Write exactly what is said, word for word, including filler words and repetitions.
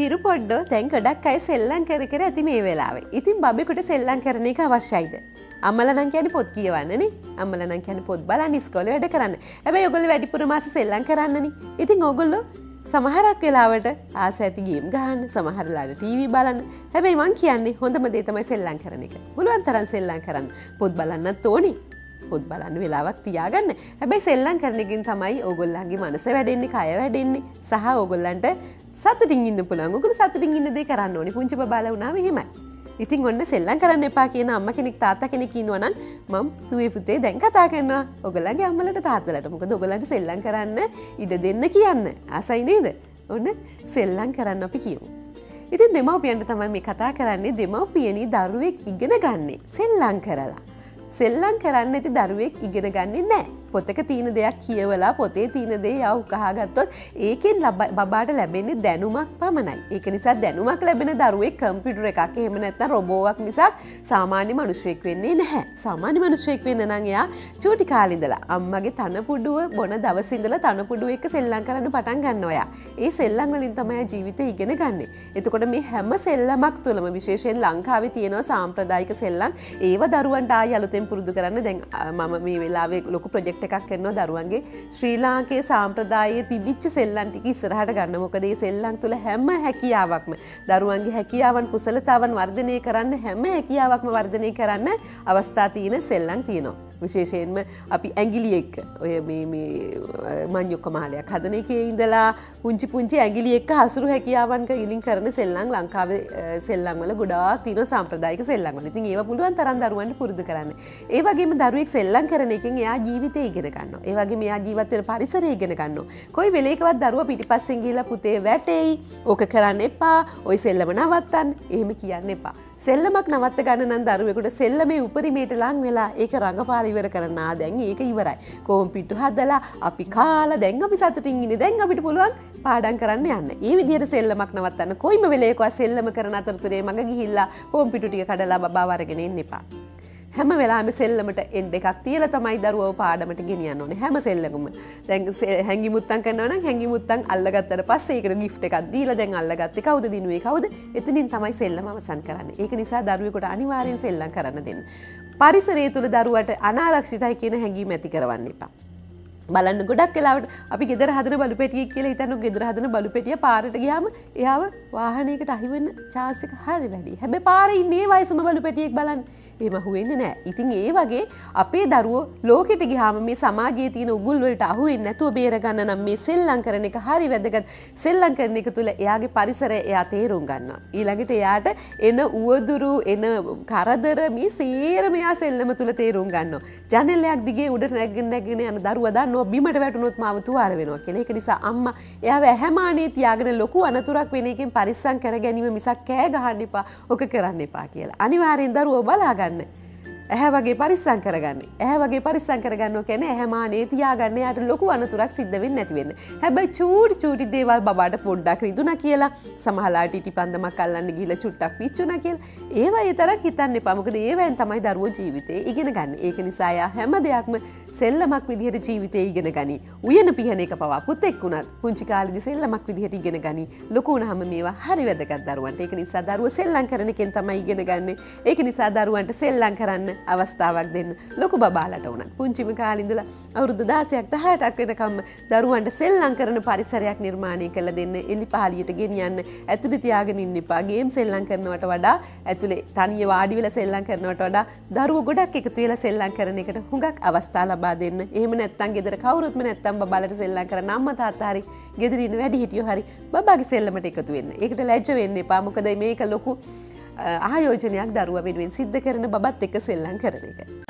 හිරු පොඩ්ඩෝ දැන් ගොඩක් අය සෙල්ලම් කර කර ඇති මේ වෙලාවේ. ඉතින් බබෙකුට සෙල්ලම් කරන එක අවශ්‍යයිද? අම්මලා නම් කියන්නේ පොත් කියවන්නනේ. අම්මලා නම් කියන්නේ පොත් බලන්න ඉස්කෝලේ වැඩ කරන්න. හැබැයි ඔයගොල්ලෝ වැඩිපුර මාස සෙල්ලම් කරන්නනේ. ඉතින් ඔයගොල්ලෝ සමහරක් වෙලාවට ආස ඇති ගේම් ගහන්න, සමහරලාට ටීවී බලන්න. හැබැයි මං කියන්නේ හොඳම දේ තමයි සෙල්ලම් කරන එක. පුළුවන් තරම් සෙල්ලම් කරන්න. පොත් බලන්නත් ඕනේ. පොත් බලන්න වෙලාවක් තියාගන්න. හැබැයි සෙල්ලම් කරන එකෙන් තමයි ඕගොල්ලන්ගේ මනස වැඩෙන්නේ, කය වැඩෙන්නේ, සහ ඕගොල්ලන්ට සතුටින් ඉන්න පුළුවන්. ඔයගොල්ලෝ සතුටින් ඉන්න දේ කරන්න ඕනේ. පුංචි බබාලා වුණාම එහෙමයි. ඉතින් ඔන්න සෙල්ලම් කරන්න එපා කියන අම්මා කෙනෙක් තාත්තා කෙනෙක් ඉන්නවා නම් මම දුවේ පුතේ දැන් කතා කරනවා ඔයගොල්ලන්ගේ අම්මලට තාත්තලට. මොකද ඔයගොල්ලන්ට සෙල්ලම් කරන්න ඉඩ දෙන්න කියන්න. ආසයි නේද? ඔන්න සෙල්ලම් කරන්න අපි කියමු. ඉතින් දෙමව්පියන්ට තමයි මේ කතා කරන්නේ. දෙමව්පියනි දරුවෙක් ඉගෙන ගන්නේ සෙල්ලම් කරලා. සෙල්ලම් කරන්න ඇති දරුවෙක් ඉගෙන ගන්නේ නැහැ. පොතක තියෙන දෙයක් කියවලා පොතේ තියෙන දේ යව කහගත්තොත් ඒකෙන් බබාට ලැබෙන්නේ දැනුමක් පමණයි. ඒක නිසා දැනුමක් ලැබෙන දරුවෙක් කම්පියුටර් එකක් එහෙම නැත්නම් රොබෝවක් මිසක් සාමාන්‍ය මිනිසෙක් වෙන්නේ නැහැ. සාමාන්‍ය මිනිසෙක් වෙන්න නම් එයා චූටි කාලේ ඉඳලා අම්මගේ තනපුඩුව බොන දවස් ඉඳලා තනපුඩුව එක්ක සෙල්ලම් කරන්න පටන් ගන්නවා එයා. ඒ සෙල්ලම් වලින් තමයි ජීවිතේ ඉගෙන ගන්නෙ. එතකොට මේ හැම සෙල්ලමක් තුළම විශේෂයෙන් ලංකාවේ තියෙනවා සාම්ප්‍රදායික සෙල්ලම්. ඒව දරුවන්ට ආයෙ අලුතෙන් පුරුදු කරන්න දැන් මම මේ වෙලාවේ ලොකු ප්‍රොජෙක්ට් එකක් කරනවා දරුවන්ගේ ශ්‍රී ලාංකේය සාම්ප්‍රදායේ තිබිච්ච සෙල්ලම් ටික ඉස්සරහට ගන්න. මොකද මේ සෙල්ලම් තුළ හැම හැකියාවක්ම දරුවන්ගේ හැකියාවන් කුසලතාවන් වර්ධනය කරන්න හැම හැකියාවක්ම වර්ධනය කරන්න අවස්ථා තියෙන සෙල්ලම් තියෙනවා. විශේෂයෙන්ම අපි ඇඟිලි එක්ක ඔය මේ මේ මඤ්ඤොක්ක මාලයක් හදන එකේ ඉඳලා පුංචි පුංචි ඇඟිලි එක්ක හසුරු හැකියාවන් කලින් කරන සෙල්ලම් ලංකාවේ සෙල්ලම් වල ගොඩාක් තියෙනවා සාම්ප්‍රදායික සෙල්ලම් වල. ඉතින් ඒවා පුළුවන් තරම් දරුවන්ට පුරුදු කරන්න. ඒ වගේම දරුවෙක් සෙල්ලම් කරන එකෙන් එයා ජීවිතේ ඉගෙන ගන්නවා. ඒ වගේම එයා ජීවත් වෙන පරිසරය ඉගෙන ගන්නවා. කොයි වෙලේකවත් දරුවා පිටිපස්සෙන් ගිහලා පුතේ වැටෙයි. ඕක කරන්න එපා. ওই සෙල්ලම නවත්තන්න. එහෙම කියන්න එපා. සෙල්ලමක් නවත්ත ගන්න නම් දරුවෙකුට සෙල්ලමේ උපරිමයට ලං වෙලා ඒක රඟපාලා ඉවර කරන්න. ආ දැන් ඒක ඉවරයි. කොම්පියුටර් හදලා අපි කාලා දැන් අපි සතුටින් ඉන්නේ. දැන් අපිට පුළුවන් පාඩම් කරන්න යන්න. ඒ විදිහට සෙල්ලමක් නවත්තන්න කොයිම වෙලේකවත් සෙල්ලම කරන අතරතුරේ මග ගිහිල්ලා කොම්පියුටර් ටික කඩලා බබාව අරගෙන එන්න එපා. හැම වෙලාවෙම සෙල්ලමට එන්ඩ් එකක් තියලා තමයි දරුවව පාඩමට ගෙනියන්න ඕනේ. හැම සෙල්ලමකම. දැන් හැංගි මුත්තම් කරනවා නම් හැංගි මුත්තම් අල්ලගත්තට පස්සේ ඒකට ගිෆ්ට් එකක් දීලා දැන් අල්ලගත්තේ කවුද දිනුවේ කවුද? එතනින් තමයි සෙල්ලම අවසන් කරන්නේ. ඒක නිසා දරුවෙකුට අනිවාර්යෙන් සෙල්ලම් කරන්න දෙන්න. පරිසරය තුළ දරුවට අනාරක්ෂිතයි කියන හැඟීම ඇති කරවන්න එපා. බලන්න ගොඩක් වෙලාවට අපි ගෙදර හදන බලු පෙටියෙක් කියලා හිතන ගෙදර හදන බලු පෙටිය පාරට ගියාම එයාව වාහනයකට අහි වෙන්න chance එක හරි වැඩි. හැබැයි පාරේ ඉන්නේ වයසම බලු පෙටියෙක් බලන්න. එහෙම හුවෙන්නේ නැහැ. ඉතින් ඒ වගේ අපේ දරුවෝ ලෝකෙට ගියාම මේ සමාජයේ තියෙන උගුල් වලට අහු වෙන්නේ නැතුව බේර ගන්න නම් මේ සෙල්ලම් කරන එක හරි වැදගත්. සෙල්ලම් කරන එක තුළ එයාගේ පරිසරය එයා තේරුම් ගන්නවා. ඊළඟට එයාට එන උවදුරු එන කරදර මේ සේරම එයා සෙල්ලම තුළ තේරුම් ගන්නවා. ජනලයක් දිගේ උඩ නැගගෙන නැගගෙන යන දරුවා දන්නවා බිමට වැටුනොත් මාව තුවාල වෙනවා කියලා. ඒක නිසා අම්මා එයාව ඇහැමානේ තියාගෙන ලොකු අනතුරක් වෙන එකෙන් පරිස්සම් කර ගැනීම මිසක් කෑ ගහන්න එපා. ඔක කරන්න එපා කියලා. අනිවාර්යෙන් දරුවෝ බලා ගන්න. ඇහැ වගේ පරිස්සම් කරගන්න. ඇහැ වගේ පරිස්සම් කරගන්නවා කියන්නේ ඇහැ මානේ තියාගන්න යාට ලොකු අනතුරක් සිද්ධ වෙන්නේ නැති වෙන්න. හැබැයි චූටි චූටි දේවල් බබාට පොඩ්ඩක් රිදුනා කියලා සමහරලාට ඉටිපන්දමක් අල්ලන්න ගිහලා චුට්ටක් පිච්චුණා කියලා ඒවා ඒ තරම් හිතන්න එපා. මොකද ඒවෙන් තමයි දරුවෝ ජීවිතේ ඉගෙන ගන්න. ඒක නිසා යා හැම දෙයක්ම සෙල්ලමක් විදිහට ජීවිතේ ඉගෙන ගනි. උයන පිහන එක පවා පුතෙක් වුණත් පුංචි කාලේදී සෙල්ලමක් විදිහට ඉගෙන ගනි. ලොකු වුණාම මේවා හරි වැදගත් දරුවන්ට. ඒක නිසා දරුවෝ සෙල්ලම් කරන එකෙන් තමයි ඉගෙන ගන්නෙ. ඒක නිසා දරුවන්ට සෙල්ලම් කරන්න අවස්ථාවක් දෙන්න. ලොකු බබාලට උනත් පුංචිම කාලේ ඉඳලා අවුරුදු දාසයක් දහයටක් වෙනකම් දරුවන්ට සෙල්ලම් කරන පරිසරයක් නිර්මාණය කරලා දෙන්න. එලිපහලියට ගෙනියන්න. ඇතුලේ තියාගෙන ඉන්න එපා. ගේම් සෙල්ලම් කරනවට වඩා ඇතුලේ තනිය වාඩි වෙලා සෙල්ලම් කරනවට වඩා දරුවෝ ගොඩක් එකතු වෙලා සෙල්ලම් කරන එකට හුඟක් අවස්ථා ලබා දෙන්න. එහෙම නැත්නම් ගෙදර කවුරුත්ම නැත්නම් බබාලට සෙල්ලම් කරන අම්මා තාත්තා හරි ගෙදර ඉන්න වැඩිහිටියෝ හරි බබාගේ සෙල්ලමට එකතු වෙන්න. ඒකට ලැජ්ජ වෙන්න එපා. මොකද මේක ලොකු ආයෝජනයක් දරුවා වෙනුවෙන් සිද්ධ කරන බබත් එක්ක සෙල්ලම් කරන එක.